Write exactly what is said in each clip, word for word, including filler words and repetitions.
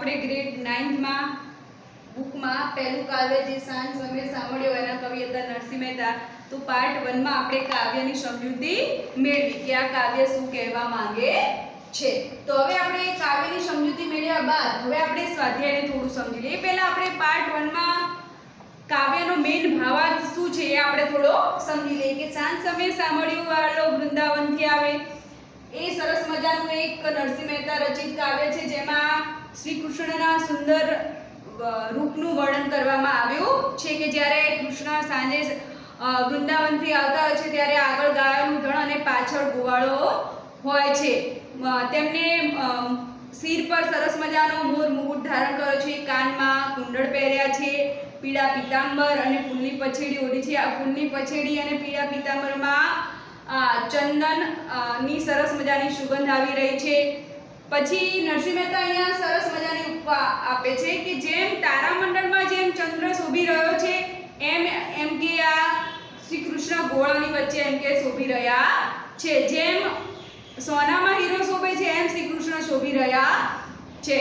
આપણે grade ninth માં બુકમાં પહેલું કાવ્ય જે સાંજ સમય સાંભળ્યો એના કવિ હતા નરસિંહ મહેતા. તો પાર્ટ વન માં આપણે કાવ્યની સમજૂતી મેળવી કે આ કાવ્ય શું કહેવા માંગે છે. તો હવે આપણે કાવ્યની સમજૂતી મેળવ્યા બાદ હવે આપણે સ્વાધ્યાયને થોડું સમજી લઈએ. પહેલા આપણે પાર્ટ વન માં કાવ્યનો મેઇન ભાવાર્થ શું છે એ આપણે થોડો સમજી લઈએ કે સાંજ સમય સાંભળ્યું વાળો વૃંદાવનથી આવે એ સરસ મજાનું એક નરસિંહ મહેતા રચિત કાવ્ય છે જેમાં શ્રી કૃષ્ણના સુંદર રૂપનું વર્ણન કરવામાં આવ્યું છે કે જ્યારે કૃષ્ણ સાંજે વૃંદાવનથી આવતા હોય છે ત્યારે આગળ ગાયનું ધણ અને પાછળ ગોવાળો હોય છે. તેમને શિર પર સરસ મજાનો મોર મુકુટ ધારણ કર્યો છે, કાનમાં કુંડળ પહેર્યા છે, પીળા પીતાંબર અને ફૂલની પછેડી ઓઢી છે. આ ફૂલની પછેડી અને પીળા પીતાંબરમાં ચંદન ની સરસ મજાની સુગંધ આવી રહી છે. પછી નરસિંહ મહેતા અહીંયા સરસ મજાની ઉપમા આપે છે કે જેમ તારામંડળમાં જેમ ચંદ્ર શોભી રહ્યો છે એમ એમ કે આ શ્રી કૃષ્ણ ગોળાની વચ્ચે એમ કે શોભી રહ્યા છે. જેમ સોનામાં હીરો શોભે છે એમ શ્રી કૃષ્ણ શોભી રહ્યા છે.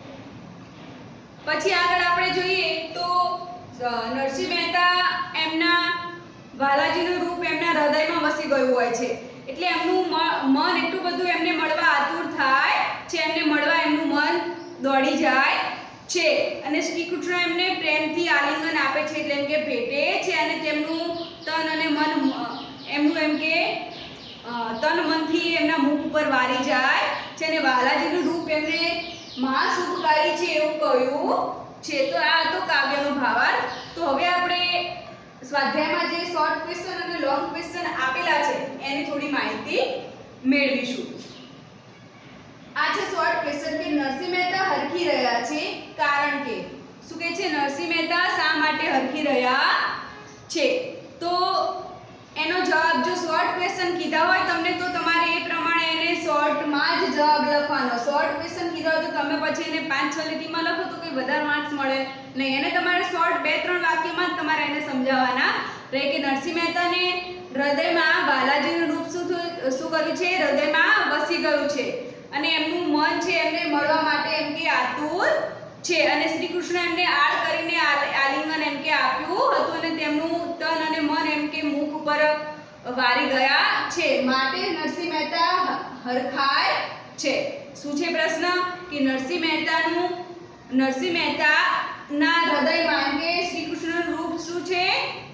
પછી આગળ આપણે જોઈએ તો નરસિંહ મહેતા એમના વાલાજીનું રૂપ એમના હૃદયમાં વસી ગયું હોય છે એટલે એમનું મન એટલું બધું એમને મળવા આતુર થાય છે, એમને મળવા એમનું મન દોડી જાય છે અને શ્રી કૃષ્ણ એમને પ્રેમથી આલિંગન આપે છે એટલે એમ કે ભેટે છે અને તેમનું તન અને મન એમનું એમ કે તન મનથી એમના મુખ ઉપર વારી જાય છે અને વાલાજીનું રૂપ એમને મહાસુખકારી છે એવું કહ્યું છે. તો આ હતો કાવ્યનો ભાવાર્થ. તો હવે આપણે સ્વાધ્યાયમાં જે શોર્ટ ક્વેશ્ચન અને લોંગ ક્વેશ્ચન આપેલા છે એની થોડી માહિતી મેળવીશું. આ છે શોર્ટ ક્વેશ્ચન કે નરસિંહ મહેતા હરખી રહ્યા છે કારણ કે શું કહે છે નરસિંહ મહેતા શા માટે હરખી રહ્યા છે. તો એનો જવાબ જો શોર્ટ ક્વેશ્ચન કીધા હોય તમને તો તમારે એ પ્રમાણે એને શોર્ટમાં જ જવાબ લખવાનો. શોર્ટ ક્વેશ્ચન કીધા હોય તો તમે પછી એને પાંચ છ લીટીમાં લખો તો કંઈ વધારે માર્ક્સ મળે નહીં. એને તમારે શોર્ટ બે ત્રણ વાક્યમાં જ તમારે એને સમજાવવાના રહે કે નરસિંહ મહેતાને હૃદયમાં બાલાજીનું રૂપ શું શું કર્યું છે, હૃદયમાં વસી ગયું છે અને એમનું મન છે એમને મળવા માટે એમ કે આતુર છે અને શ્રી કૃષ્ણ એમને આળ કરીને આલિંગન એમ કે આપ્યું હતું અને તેમનું તન અને મન એમ કે મુખ ઉપર વારી ગયા છે માટે નરસિંહ મહેતા હરખાય છે. શું છે પ્રશ્ન કે નરસિંહ મહેતાનું નરસિંહ મહેતાના હૃદયમાં એમ કે શ્રી કૃષ્ણનું રૂપ શું છે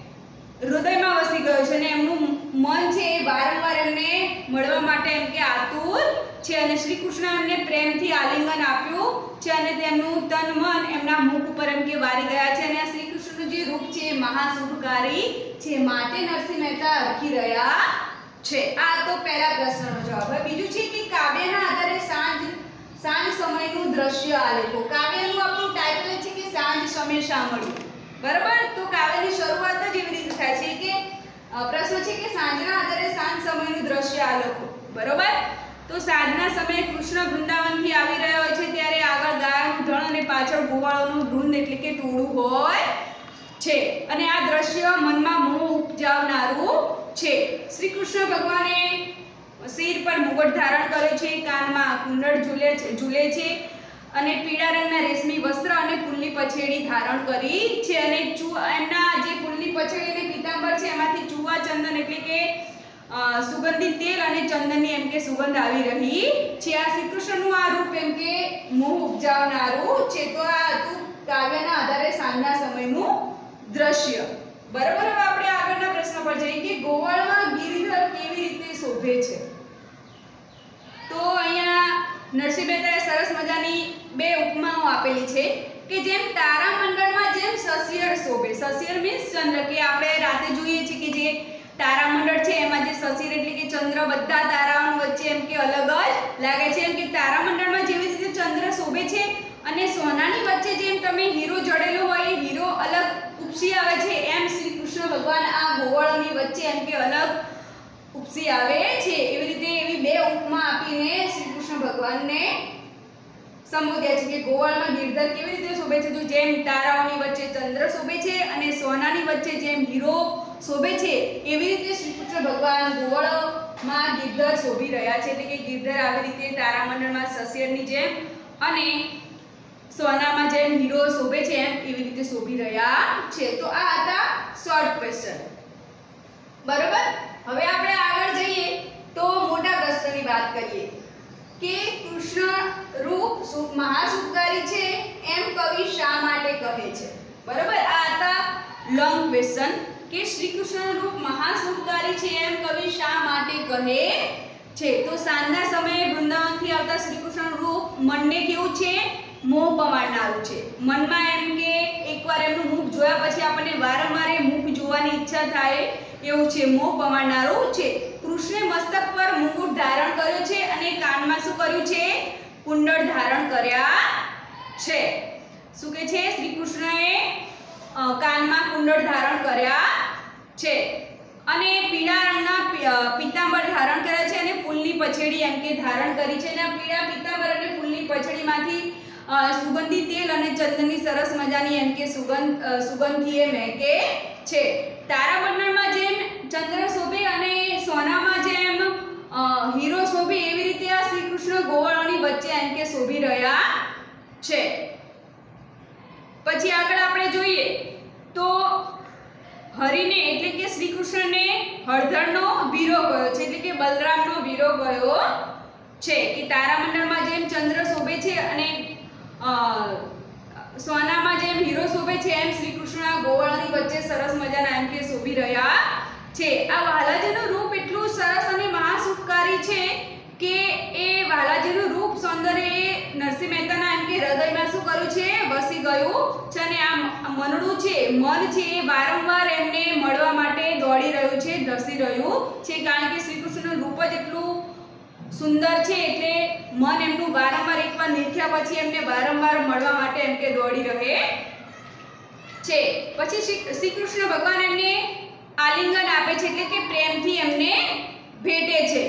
હૃદયમાં વસી ગયું છે અને એમનું મન છે એ વારંવાર એમને મળવા માટે એમ કે આતુર છે અને શ્રી કૃષ્ણ એમને પ્રેમથી આલિંગન આપ્યું છે અને તેમનું તન મન એમના મુખ ઉપર એમ કે વારી ગયા છે અને આ શ્રી કૃષ્ણનું જે રૂપ છે એ મહાસુખકારી છે માટે નરસિંહ મહેતા હરખી રહ્યા છે. આ તો પહેલા પ્રશ્નનો જવાબ. હવે બીજું છે કે કાવ્યના આધારે સાંજ સાંજ સમયનું દ્રશ્ય આલેખો. કાવ્યનું આપણું ટાઇટલ છે કે સાંજ સમય સાંભળ્યું, બરાબર. તો કાવ્યની શરૂઆત જ એવી રીતે થાય છે કે પ્રશ્ન છે કે સાંજના આધારે સાંજ સમયનું દ્રશ્ય આલેખો, બરાબર. તો સાંજના સમયે કૃષ્ણ વૃંદાવનથી આવી રહ્યા હોય છે ત્યારે આગળ ગાયનું ધણ અને પાછળ ગોવાળોનું વૃંદ એટલે કે ટોળું હોય છે અને આ દ્રશ્ય મનમાં મોહ ઉપજાવનારું છે. શ્રી કૃષ્ણ ભગવાને શિર પર મુગટ ધારણ કરે છે, કાનમાં કુંડળ ઝૂલે છે ઝૂલે છે અને પીળા રંગના રેશમી વસ્ત્ર અને ફૂલની પછેડી ધારણ કરી છે અને એમના જે ફૂલની પછેડી અને પીતાંબર છે એમાંથી ચૂવા ચંદન એટલે કે સુગંધિત તેલ અને ચંદનની એમ કે સુગંધ આવી રહી છે. આ શ્રી કૃષ્ણનું આ રૂપ એમ કે મોહ ઉપજાવનારું છે. તો આ હતું કાવ્યના આધારે સાંજના સમયનું દ્રશ્ય, બરાબર. હવે આપણે આગળના પ્રશ્ન પર જઈએ કે ગોવાળમાં ગિરિધર કેવી રીતે શોભે છે. તો અહીંયા નરસિંહ મહેતાએ સરસ મજાની બે ઉપમાઓ આપેલી છે કે જેમ તારામંડળમાં જેમ સસિયર શોભે. સસિયર મીન્સ ચંદ્ર, કે આપણે રાતે જોઈએ છીએ કે જે તારામંડળ છે એમાં જે સસિયર એટલે કે ચંદ્ર બધા તારાઓ વચ્ચે એમ કે અલગ જ લાગે છે. એમ કે તારામંડળમાં જેવી રીતે ચંદ્ર શોભે છે અને સોનાની વચ્ચે જેમ તમે હીરો જડેલો હોય એ હીરો અલગ ઉપસી આવે છે એમ શ્રી કૃષ્ણ ભગવાન આ ગોવાળોની વચ્ચે એમ કે અલગ ઉપસી આવે છે. એવી રીતે એવી બે ઉપમા આપીને શ્રી કૃષ્ણ ભગવાનને સંબોધ્યા છે કે ગોવાળમાં ગિરધર કેવી રીતે શોભે છે. તો જેમ તારાઓની વચ્ચે ચંદ્ર શોભે છે અને સોનાની વચ્ચે જેમ હીરો શોભે છે એવી રીતે શ્રી કૃષ્ણ ભગવાન ગોવાળમાં ગિરધર શોભી રહ્યા છે એટલે કે ગિરધર આવી રીતે તારામંડળમાં સસિયરની જેમ અને સોનામાં જેમ હીરો શોભે છે એમ એવી રીતે શોભી રહ્યા છે. તો આ હતા શોર્ટ ક્વેશ્ચન. બરોબર. હવે આપણે આગળ જઈએ તો મોટા પ્રશ્નની વાત કરીએ કે કૃષ્ણ રૂપ મહાસુખકારી છે એમ કવિ શા માટે કહે છે. બરોબર. આ હતા લોંગ ક્વેશ્ચન કે શ્રી કૃષ્ણ રૂપ મહાસુખકારી છે એમ કવિ શા માટે કહે છે. તો સાંજના સમયે વૃંદાવનથી આવતા શ્રી કૃષ્ણ રૂપ મનને કેવું છે, મોહ પમાડનારું છે. મનમાં એમ કે એકવાર એમનું મુખ જોયા પછી આપણને વારંવાર એ મુખ જોવાની ઈચ્છા થાય એવું છે, મોહ પમાડનારું છે. કૃષ્ણે મસ્તક પર મુકુટ ધારણ કર્યો છે અને કાનમાં શું કર્યું છે, કુંડળ ધારણ કર્યા છે. શું કે છે, શ્રી કૃષ્ણએ કાનમાં કુંડળ ધારણ કર્યા છે અને પીળા રંગના પીતાંબર ધારણ કર્યા છે અને ફૂલની પછેડી એમ કે ધારણ કરી છે. અને પીળા પીતાંબર અને ફૂલની પછેડીમાંથી સુગંધી તેલ અને ચંદનની સરસ મજાની એમ કે સુગંધ સુગંધથી એ મહેકે છે. તારામંડળમાં જેમ ચંદ્ર શોભે અને સોનામાં જેમ હીરો શોભે એવી રીતે આ શ્રી કૃષ્ણ ગોવર્ણોની વચ્ચે એમ કે શોભી રહ્યા છે. પછી આગળ આપણે જોઈએ તો હરિને એટલે કે શ્રી કૃષ્ણને હળધરનો વીરો ગયો છે, એટલે કે બલરામનો વીરો ગયો છે કે તારામંડળમાં જેમ ચંદ્ર શોભે છે અને સોનામાં જેમ હીરો શોભે છે એમ શ્રી કૃષ્ણ ગોવર્ણની વચ્ચે સરસ મજાના એમ કે શોભી રહ્યા છે. આ વાલાજીનું રૂપ એટલું સરસ અને મહાસુખકારી છે કે એ વાલાજીનું રૂપ સૌંદર્ય એ નરસિંહ મહેતાના એમ કે હૃદયમાં શું કર્યું છે, વસી ગયું છે. અને આ મનડું છે, મન છે એ વારંવાર એમને મળવા માટે દોડી રહ્યું છે, ધસી રહ્યું છે. કારણ કે શ્રી કૃષ્ણનું રૂપ જ એટલું સુંદર છે એટલે મન એમનું વારંવાર એકવાર નિરખ્યા પછી એમને વારંવાર મળવા માટે એમ કે દોડી રહે છે. પછી શ્રી કૃષ્ણ ભગવાન એમને આલિંગન આપે છે એટલે કે પ્રેમથી એમને ભેટે છે.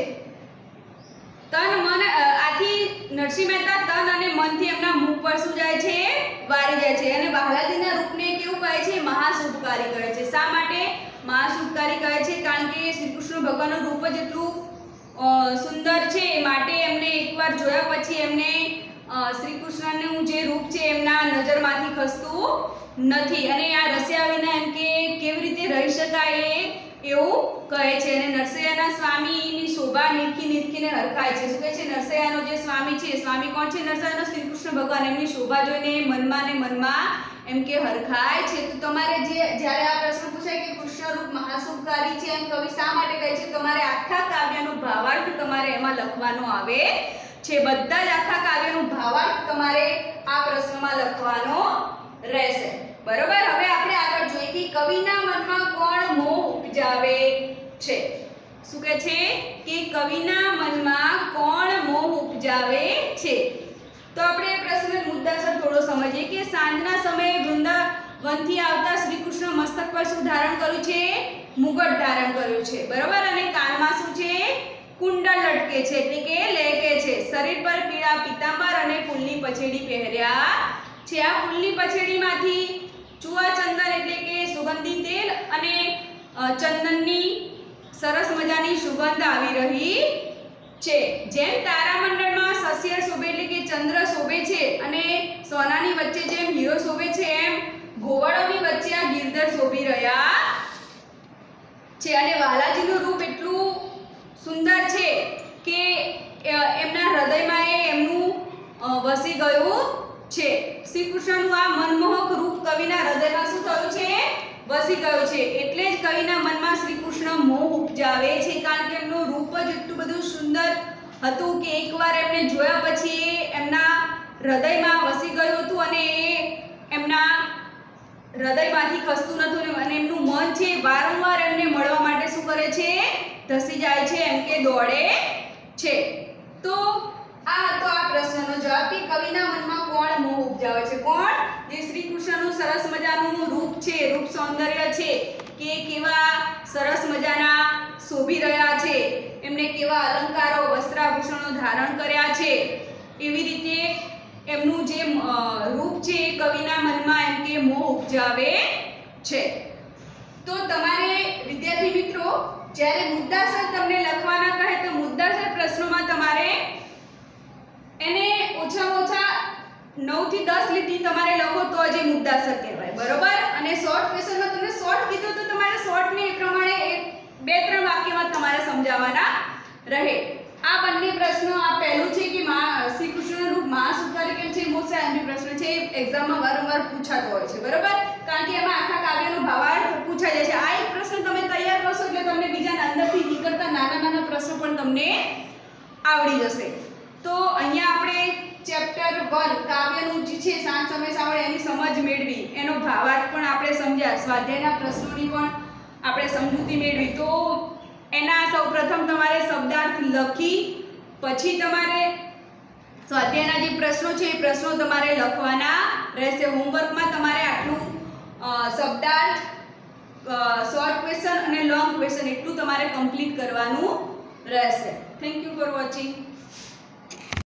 તન મન આથી નરસિંહ મહેતા તન અને મનથી એમના મુખ પર શું જાય છે, વારી જાય છે. અને વાલાજીના રૂપને કેવું કહે છે, મહાસુખકારી કહે છે. શા માટે મહાસુખકારી કહે છે? કારણ કે શ્રી કૃષ્ણ ભગવાનનું રૂપ જ એટલું સુંદર છે માટે એમને એકવાર જોયા પછી એમને શ્રી કૃષ્ણનું જે રૂપ છે એમના નજરમાંથી ખસતું નથી. અને આ રસ્યા વિના એમ કે કેવી રીતે રહી શકાય એવું કહે છે. અને નરસૈયાના સ્વામીની શોભા નીરખી નીરખીને હરખાય છે. શું કહે છે, નરસૈયાનો જે સ્વામી છે, સ્વામી કોણ છે, નરસૈયાનો શ્રી કૃષ્ણ ભગવાન, એમની શોભા જોઈને મનમાં ને મનમાં એમ કે હરખાય છે. તો તમારે જે જ્યારે આ પ્રશ્ન પૂછાય કે કૃષ્ણ રૂપ મહાસુખકારી છે એમ કવિ શા માટે કહે છે, તમારે આખા કાવ્યનો ભાવાર્થ તમારે એમાં લખવાનો આવે છે. બધા જ આખા કાવ્યનો ભાવાર્થ તમારે આ પ્રશ્નમાં લખવાનો રહેશે. બરોબર. હવે આપણે આગળ જોઈએ કે કવિના મનમાં કોણ મોહ ઉપજાવે છે. શું કહે છે કે કવિના મનમાં કોણ મોહ ઉપજાવે છે. તો આપણે એ પ્રશ્ન મુદ્દાસર થોડો સમજીએ કે સાંજના સમયે વૃંદાવનથી આવતા શ્રી કૃષ્ણ મસ્તક પર શું ધારણ કર્યું છે, મુગટ ધારણ કર્યું છે. બરોબર. અને કાનમાં શું છે, કુંડળ લટકે છે એટલે કે લેકે છે. શરીર પર પીળા પીતાંબર અને ફૂલની પછેડી પહેર્યા છે. આ ફૂલની પછેડીમાંથી ચુવા ચંદન એટલે કે સુગંધી તેલ અને ચંદનની સરસ મજાની સુગંધ આવી રહી છે. જેમ તારામંડળમાં શસ્ય શોભે એટલે કે ચંદ્ર શોભે છે અને સોનાની વચ્ચે જેમ હીરો શોભે છે એમ ગોવાળોની વચ્ચે આ ગિરધર શોભી રહ્યા છે. અને વાલાજીનું રૂપ એટલું સુંદર છે કે એમના હૃદયમાં એ એમનું વસી ગયું છે. શ્રી કૃષ્ણનું આ મનમોહક રૂપ કવિના હૃદયમાં શું થયું છે, વસી ગયું છે. એટલે જ કવિના મનમાં શ્રી કૃષ્ણ મોહ ઉપજાવે છે. કારણ કે એમનું રૂપ જ એટલું બધું સુંદર હતું કે એકવાર એમને જોયા પછી એમના હૃદયમાં વસી ગયું હતું અને એ એમના હૃદયમાંથી ખસતું નહોતું. અને એમનું મન છે વારંવાર એમને મળવા માટે શું કરે છે, ધસી જાય છે એમ કે દોડે છે. તો આ હતો આ પ્રશ્નનો જવાબ કે કવિના મનમાં કોણ મોહ ઉપજાવે છે. કોણ? જે શ્રી કૃષ્ણનું સરસ મજાનું રૂપ છે, રૂપ સૌંદર્ય છે કે કેવા સરસ મજાના શોભી રહ્યા છે, એમને કેવા અલંકારો વસ્ત્રાભૂષણો ધારણ કર્યા છે, એવી રીતે એમનું જે રૂપ છે એ કવિના મનમાં એમ કે મોહ ઉપજાવે છે. તો તમારે વિદ્યાર્થી મિત્રો જ્યારે મુદ્દાસર તમને લખવાના કહે તો મુદ્દાસર પ્રશ્નોમાં તમારે એને ઓછામાં ઓછા નવ થી દસ લીટી તમારે લખો તો જ એ મુદ્દાસર કહેવાય, બરોબર. અને શોર્ટ ક્વેશ્ચનમાં તમને શોર્ટ કીધું તો તમારે શોર્ટ ને એ પ્રમાણે એક બે ત્રણ વાક્યમાં તમારે સમજાવવાના રહે. આ બંને પ્રશ્નો, આ પહેલું છે કે મા શ્રી કૃષ્ણનું રૂપ મા સુતારી કેમ છે, મોસ્ટ આઈએમપી પ્રશ્ન છે, એક્ઝામમાં વારંવાર પૂછાતો હોય છે, બરોબર. કારણ કે એમાં આખા કાવ્યનો ભાવાર્થ પૂછાઈ જાય છે. આ એક પ્રશ્ન તમે તૈયાર કરશો એટલે તમને બીજા અંદરથી નીકળતા નાના નાના પ્રશ્નો પણ તમને આવડી જશે. તો અહીંયા આપણે ચેપ્ટર વન કાવ્યનું જે છે સાંજ સમય સાવળ એની સમજ મેળવી, એનો ભાવાર્થ પણ આપણે સમજ્યા, સ્વાધ્યાયના પ્રશ્નોની પણ આપણે સમજૂતી મેળવી. તો એના સૌપ્રથમ તમારે શબ્દાર્થ લખી પછી તમારે સ્વાધ્યાયના જે પ્રશ્નો છે એ પ્રશ્નો તમારે લખવાના રહેશે. હોમવર્કમાં તમારે આટલું શબ્દાર્થ, શોર્ટ ક્વેશ્ચન અને લોંગ ક્વેશ્ચન એટલું તમારે કમ્પ્લીટ કરવાનું રહેશે. Thank you for watching.